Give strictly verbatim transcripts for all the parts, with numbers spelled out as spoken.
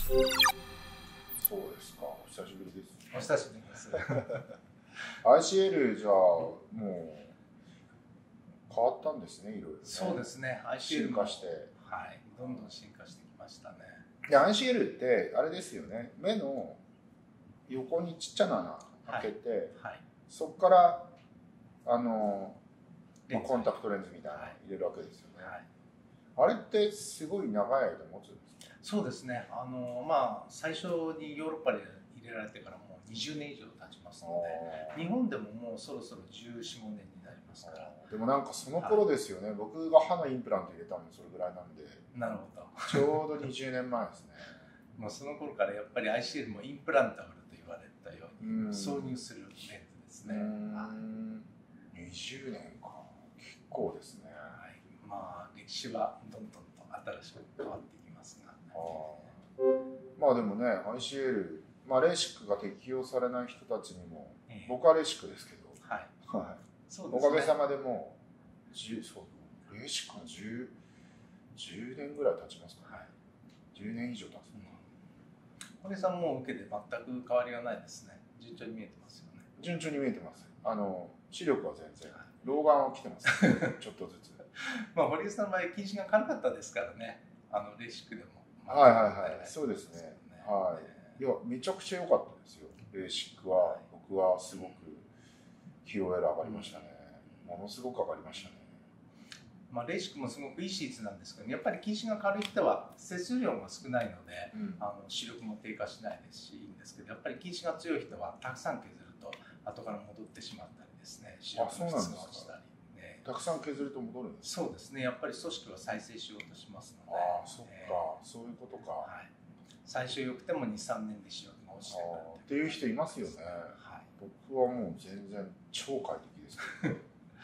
そうですか。お久しぶりです。 お久しぶりです。 アイシーエル じゃあもう変わったんですね、いろいろ、ね。 そうですね。アイシーエル進化して、 はい、どんどん進化してきましたね。 で アイシーエル ってあれですよね。目の横にちっちゃな穴開けて、はいはい、そこからあの、まあ、コンタクトレンズみたいなの入れるわけですよね。はい、あれってすごい長い間持つんですか？ そうですね。あのまあ最初にヨーロッパで入れられてからもうにじゅうねん以上経ちますので、日本でももうそろそろじゅうよん、ごねんになりますから。 でもなんかその頃ですよね。はい、僕が歯のインプラント入れたのもそれぐらいなんで。 なるほど。 ちょうどにじゅうねんまえですね。 まあその頃からやっぱり アイシーエル もインプランタブルと言われたように挿入するレンズですね。 にじゅうねんか。結構ですね。 はい、まあ歴史はどんどんと新しく変わっていきますが。 まあでもね アイシーエル、まあ、レーシックが適用されない人たちにも、えー、僕はレーシックですけど、はいはい、そうですね、おかげさまでもうそうレーシックが 10, 10年ぐらい経ちますかね、はい、じゅうねん以上経つのか、 うん、堀さんも受けて全く変わりがないですね。順調に見えてますよね。 順調に見えてます。あの視力は全然、老眼は来てます、ね、ちょっとずつまあ堀江さんの場合近視が軽かったですからね、あのレーシックでも。 はいはいはい、そうですね。はい。いや、めちゃくちゃ良かったですよ。レーシックは、僕はすごく キューオーエル 上がりましたね。ものすごく上がりましたね。 まあ、レーシックもすごくいいシーツなんですけど、やっぱり近視が軽い人は摂取量が少ないので、うん、あの視力も低下しないですし、いいんですけど、やっぱり近視が強い人はたくさん削ると後から戻ってしまったりですね、視力の質が落ちたり。 たくさん削ると戻るんですか？ そうですね。やっぱり組織は再生しようとしますので。 ああ、そっか、えー、そういうことか。はい、 最初よくてもに、さんねんで視力が落ちてくるっていう人いますよね。はい、僕はもう全然超快適ですけど、ね、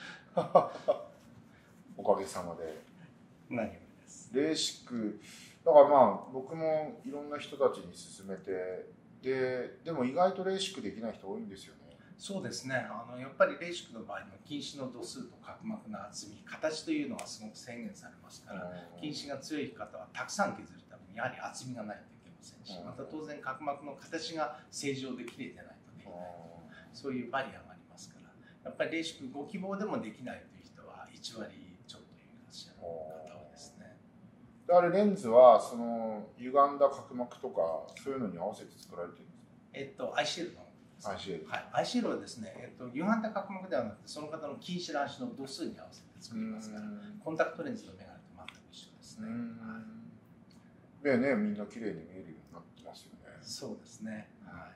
おかげさまで。 何よりです。 レーシックだからまあ僕もいろんな人たちに勧めて、ででも意外とレーシックできない人多いんですよね。 そうですね。あのやっぱりレーシックの場合の近視の度数と角膜の厚み、形というのがすごく制限されますから、近視が強い方はたくさん削るためにやはり厚みがないといけませんし、また当然角膜の形が正常できれいでないとできない、そういうバリアがありますから、やっぱりレーシックご希望でもできないという人はいちわりちょっといらっしゃる方多いですね。 あれレンズはその歪んだ角膜とかそういうのに合わせて作られてるんですか？ えっと アイシーエル のアイシーエル、 はい、アイシーエル はですね、えっと、歪んだ角膜ではなくてその方の近視乱視の度数に合わせて作りますから、コンタクトレンズのメガネと全く一緒ですね。 目ね、みんな綺麗に見えるようになってますよね。 そうですね、はい、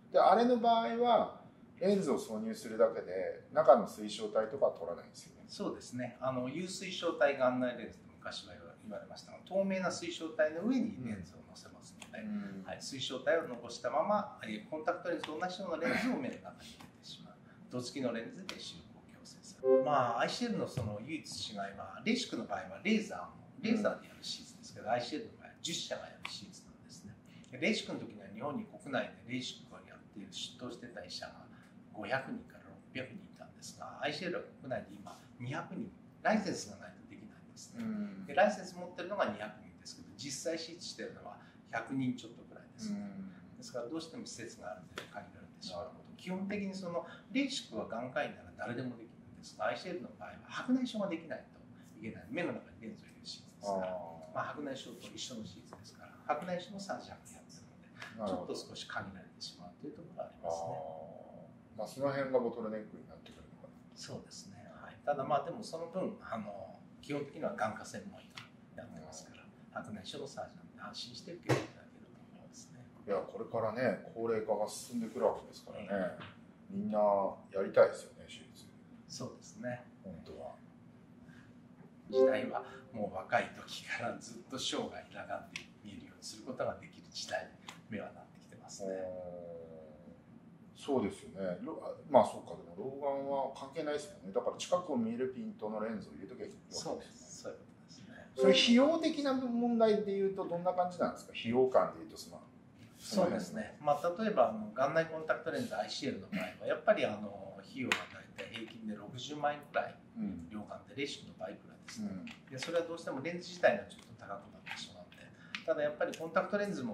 であれの場合はレンズを挿入するだけで中の水晶体とかは取らないんですよね。 そうですね。あの有水晶体眼内レンズと昔は言われましたが、透明な水晶体の上にレンズを乗せますので、うんはい、水晶体を残したままコンタクトレンズと同じようなレンズを目の中に入れてしまう。度付きのレンズで視力を矯正する。まあ アイシーエル のその唯一違いは、レーシックの場合はレーザーもレーザーでやるシーツですけど、うん、アイシーエル の場合はじゅっしゃがやるシーツなんですね。レーシックの時には日本に国内でレーシックをやっている出頭してた医者がごひゃくにんからろっぴゃくにんいたんですが、 アイシーエル は国内で今にひゃくにん、ライセンスがないとできないんですね。でライセンス持ってるのがにひゃくにんですけど、実際手術してるのはひゃくにんちょっとくらいです、ね、ですからどうしても施設があるので限られてしまう。基本的にそのレーシックは眼科医なら誰でもできるんですが、 アイシーエル の場合は白内障ができないといけない。目の中にレンズを入れる手術ですから、まあ、白内障と一緒の手術ですから、白内障のサージャンをやってるのでちょっと少し限られてしまうというところがありますね。 まあ、その辺がボトルネックになってくるのかな。 そうですね、はい、ただまあでもその分あの基本的には眼科専門医がやってますから、白内障のサージャンで安心して受けていただけると思いますね。 いや、これからね高齢化が進んでくるわけですからね、みんなやりたいですよね、手術。 そうですね、 本当は時代はもう若い時からずっと生涯裸眼で見えるようにすることができる時代に目はなってきてますね。 そうですよね。まあそうか、でも老眼は関係ないですよね。だから近くを見えるピントのレンズを入れときゃいいわけですよね。 そうです、そういうことですね。 それ費用的な問題でいうとどんな感じなんですか？費用感でいうとそのそうですね。まあ例えばあの眼内コンタクトレンズ アイシーエル の場合はやっぱりあの費用が大体平均でろくじゅうまんえんくらい、うん、両眼でレーシックの倍くらいですね、うん、でそれはどうしてもレンズ自体がちょっと高くなってしまって、ただやっぱりコンタクトレンズも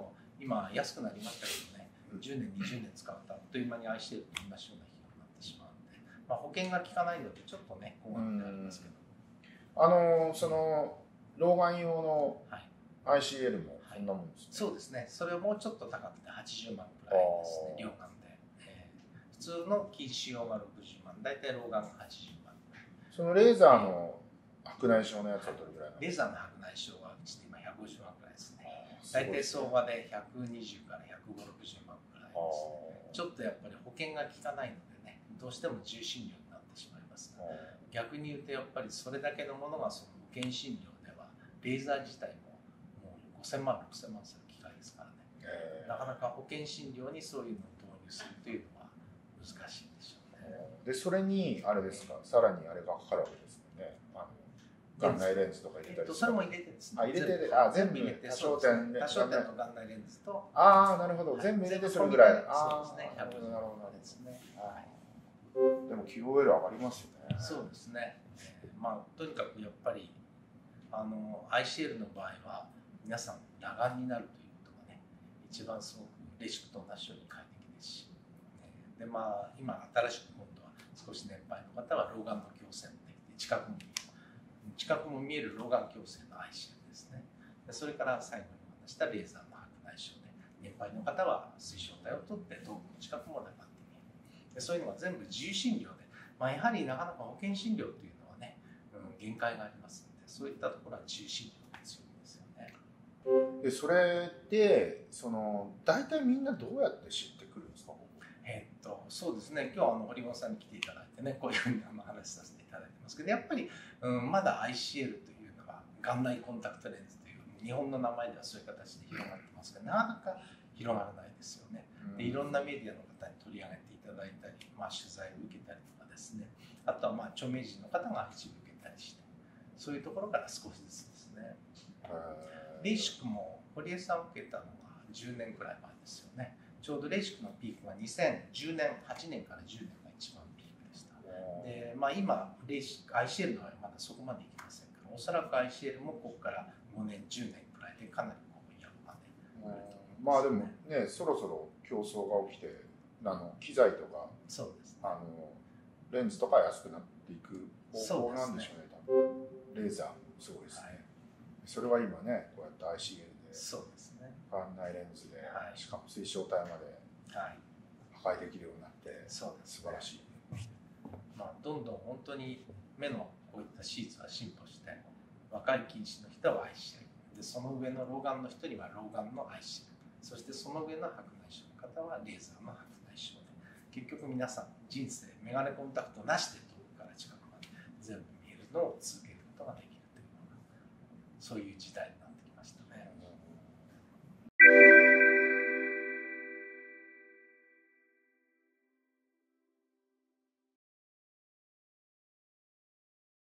今安くなりましたけどね、じゅうねんにじゅうねん使うとあっという間にアイシェルと同じような費用になってしまうので、まあ、保険が効かないのでちょっとね困ってありますけど、 あのその老眼用の アイシーエル もそんなもんですね、 はいはい、そうですね。それをもうちょっと高くてはちじゅうまんくらいですね、両眼で、えー、普通の近視用がろくじゅうまん、大体老眼がはちじゅうまん。 そのレーザーの白内障のやつはどれぐらいなの？ レーザーの白内障はうちで今ひゃくごじゅうまんくらいですね。大体相場でひゃくにじゅうからひゃくごじゅう、ろくじゅうまんくらいですね。ちょっとやっぱり保険が効かないのでね、どうしても重診料になってしまいますが、逆に言うとやっぱりそれだけのものがその保険診療では、レーザー自体ももうごせんまん、ろくせんまんする機械ですからね、えー、なかなか保険診療にそういうのを導入するというのは難しいでしょうね。 でそれにあれですか、さらにあれがかかるわけですよね。あの眼内レンズとか入れたり、 えっと、それも入れてですね。 あ、入れてあ全部入れて、多焦点、 多焦点と眼内レンズと、 ああなるほど、全部入れてそれぐらい。 そうですね。 なるほどなるほどですね。 はい。でも キューオーエル 上がりますよね。 そうですね。まあとにかくやっぱりあの アイシーエル の場合は皆さん裸眼になるということがね、一番すごくレーシックと同じように快適ですし、でまあ今新しく今度は少し年配の方は老眼の矯正もできて近くも近くも見える老眼矯正の アイシーエル ですね。でそれから最後にお話したレーザーの白内障で、年配の方は水晶体を取って頭部の近くも裸眼で見える。でそういうのが全部自由診療で、まあ、やはりなかなか保険診療というのはね、うん、限界がありますので、そういったところは自由診療が強いんですよね。 でそれでその大体みんなどうやって知ってくるんですか？ えー、っとそうですね、今日はあの堀本さんに来ていただいてね、こういうふうにあの話させていただいてますけど、やっぱり、うん、まだ アイシーエル というのが眼内コンタクトレンズという日本の名前ではそういう形で広がってますが、なかなか広がらないですよね。でいろんなメディアの方に取り上げていただいたり、まあ、取材を受けたりとかですね、あとはまあ著名人の方が一部受けたりして、そういうところから少しずつですね。レーシックも堀江さん受けたのがじゅうねんくらい前ですよね。ちょうどレーシックのピークがにせんじゅうねん、はちねんからじゅうねんが一番ピークでした。で、まあ、今レーシック アイシーエル の場合はまだそこまでいきませんから、おそらく アイシーエル もここからごねん、じゅうねんくらいでかなりこうやるまで、ね。 まあでもね、そろそろ競争が起きて、あの機材とか、 そうですね、 あのレンズとか安くなっていく方向なんでしょうね。多分レーザーもすごいですね。はい、それは今ね、こうやって アイシーエル で、 そうですね。 眼内レンズで、はい、しかも水晶体まで破壊できるようになって、 そうですね、 素晴らしい。 まあどんどん本当に目のこういった手術は進歩して、若い近視の人は アイシーエル で、その上の老眼の人には老眼の アイシーエル、そしてその上の白内障の方はレーザーの白内障で、結局皆さん人生メガネコンタクトなしで遠くから近くまで全部見えるのを続けることができるというのが、そういう時代になって